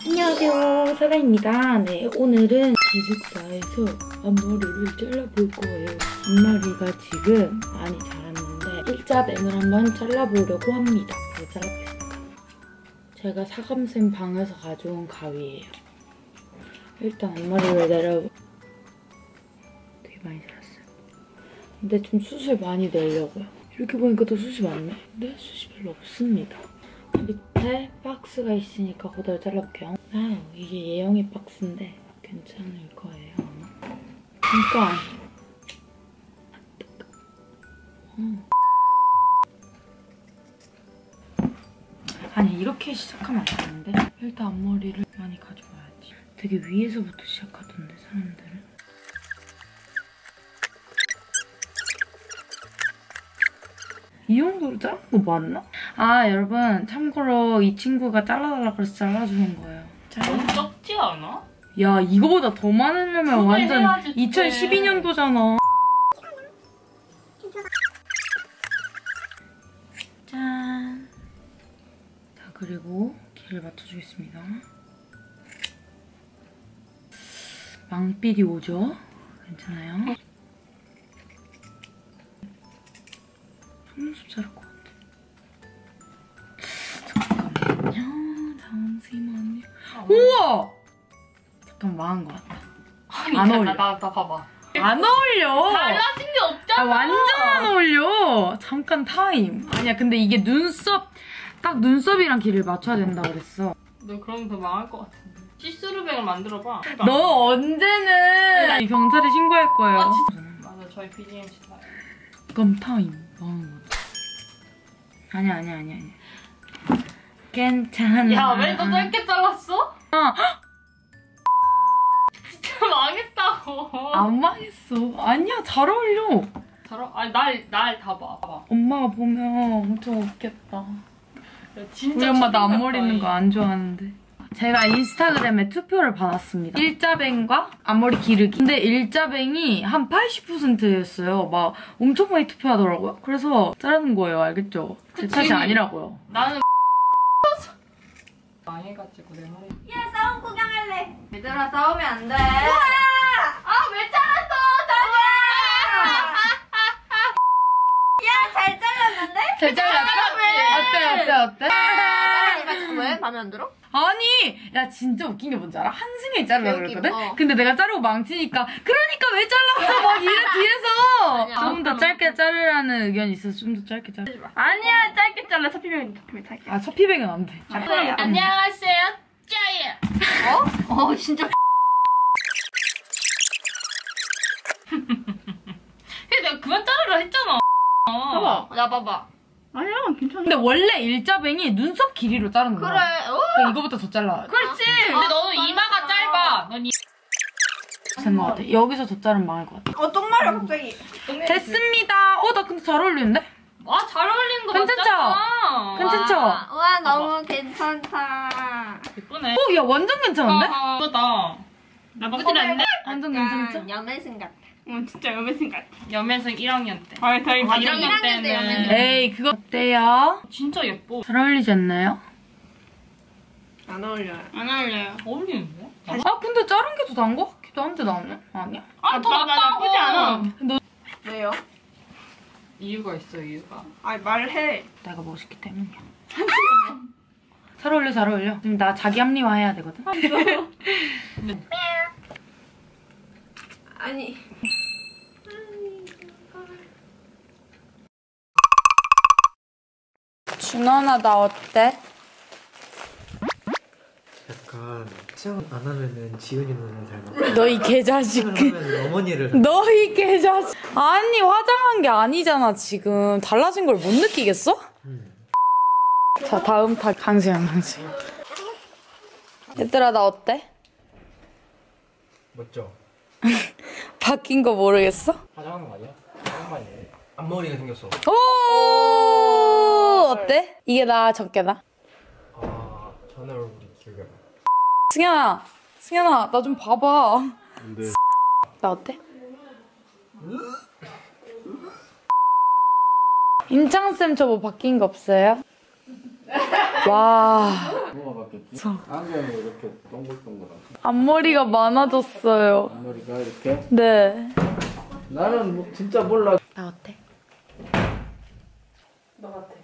안녕하세요, 사라입니다. 네, 오늘은 기숙사에서 앞머리를 잘라볼 거예요. 앞머리가 지금 많이 자랐는데 일자뱅을 한번 잘라보려고 합니다. 네, 잘라보겠습니다. 제가 사감쌤 방에서 가져온 가위예요. 일단 앞머리를 되게 많이 자랐어요. 근데 좀 숱을 많이 내려고요. 이렇게 보니까 더 숱이 많네. 근데 숱이 별로 없습니다. 밑에 박스가 있으니까 그대로 잘라볼게요. 아, 이게 예영이 박스인데 괜찮을 거예요. 잠깐. 아니, 이렇게 시작하면 안 되는데? 일단 앞머리를 많이 가져와야지. 되게 위에서부터 시작하던데, 사람들은. 이 정도로 자른 거 맞나? 아, 여러분, 참고로 이 친구가 잘라달라고 그래서 잘라주는 거예요. 너무 적지 않아? 야, 이거보다 더 많으려면 완전 2012년도잖아. 짠. 자, 그리고 길을 맞춰주겠습니다. 망필이 오죠? 괜찮아요? 속눈썹 자를 것 같아. 잠깐만요. 잠시만요. 우와! 잠깐 망한 것 같다. 아니, 안 어울려. 나 봐봐. 안 어울려. 달라진 게 없잖아. 아, 완전 안 어울려. 잠깐 타임. 아니야, 근데 이게 딱 눈썹이랑 길을 맞춰야 된다 그랬어. 너 그러면 더 망할 것 같은데. 시스루백을 만들어봐. 너 언제는 경찰에 신고할 거예요. 아, 진짜. 맞아, 저희 BGM 시사요. 그럼 타임. 망한 거다. 아니야. 괜찮아. 야, 왜 너 짧게 잘랐어? 진짜 망했다고. 안 망했어. 아니야, 잘 어울려. 아니, 날 다 봐. 엄마가 보면 엄청 웃겠다. 야, 진짜 우리 엄마 나 충격 앞머리 있는 거 같다, 안 좋아하는데. 제가 인스타그램에 투표를 받았습니다. 일자뱅과 앞머리 기르기. 근데 일자뱅이 한 80%였어요. 막 엄청 많이 투표하더라고요. 그래서 자르는 거예요. 알겠죠? 제 탓이 아니라고요. 나는 망해가지고 내 머리. 야, 싸움 구경할래. 얘들아, 싸우면 안 돼. 아, 왜 잘랐어, 자기야! 야, 잘 잘랐는데? 잘 잘랐어? 어때? 왜? 마음에 안 들어? 아니! 야, 진짜 웃긴 게 뭔지 알아? 한승이 자르려고 개웃김, 그랬거든? 근데 내가 자르고 망치니까 그러니까 왜 잘랐어? 막 이래 뒤에서! 아니야, 좀 더 짧게 자르라는 의견이 있어서 좀 더 짧게 자르. 아니야, 짧게 잘라. 서피면 짧게. 아, 첫피뱅은 안 돼. 안녕하세요, 짜예. 진짜. 근데 내가 그만 자르라 했잖아. 봐봐, 나 봐봐. 아니야, 괜찮아. 근데 원래 일자뱅이 눈썹 길이로 자르는 거야. 그래, 그러니까 이거보다 더 잘라. 그렇지. 근데 너는 이마가 짧아. 넌 되는 것 같아. 여기서 더 자르면 망할 것 같아. 똥말이야, 갑자기. 됐습니다. 나 근데 잘 어울리는데? 아, 잘 어울리는 거 괜찮죠? 맞잖아. 괜찮죠? 와, 너무 괜찮다. 예쁘네. 야, 완전 괜찮은데? 예쁘다. 나쁘진 않네. 완전 괜찮죠? 염혜승 같아. 진짜 여매생 같아. 여매생 1학년 때. 아, 다행히 1학년 때 여매생. 에이, 그거 어때요? 진짜 예뻐. 잘 어울리지 않나요? 안 어울려요. 안 어울려요. 어울리는데? 아, 근데 자른 게 더 나은 것 같기도 한데 나는? 아니야? 아, 더 낫다고. 나쁘지 않아. 왜요? 이유가 있어, 이유가. 아니, 말해. 내가 멋있기 때문이야. 잘 어울려. 지금 나 자기 합리화 해야 되거든? 아니. 준원아, 나 어때? 약간 치장 안 하면은 지은이 누나를 닮았고 너 이 개자식. 하면 어머니를 닮았고 너 이 개자식. 아니, 화장한 게 아니잖아, 지금. 달라진 걸 못 느끼겠어? 자, 다음 타 강수영. 얘들아, 나 어때? 멋져? 바뀐 거 모르겠어? 화장하는 거 아니야? 화장한 거 아니야? 앞머리가 생겼어. 오! 어때? 이게 나, 저게 나? 아 전에 얼굴이 기억이 안 나. 승현아, 나 좀 봐봐. 근데 나 어때? 인창쌤 저 뭐 바뀐 거 없어요? 와. 뭐가 바뀌었지? 안경이 이렇게 동글동글하고 앞머리가 많아졌어요. 앞머리가 이렇게. 네. 나는 진짜 몰라. 나 어때? 너 같아.